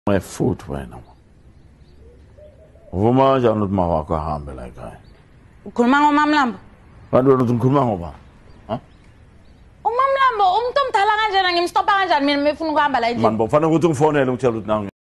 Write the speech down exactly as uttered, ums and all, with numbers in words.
Futhi wena. Uvuma kanjani ukuthi mama wakho ahambe la ekhaya? Ukhuluma ngomamlambo? Kanti wena uthi ngikhuluma ngoba? Ha? Umamlambo umuntu omdala kanjena ngimstopa kanjani mina mefuna ukuhamba la endlini? Man, bofana ukuthi ngifonele ngitshela ukuthi nangu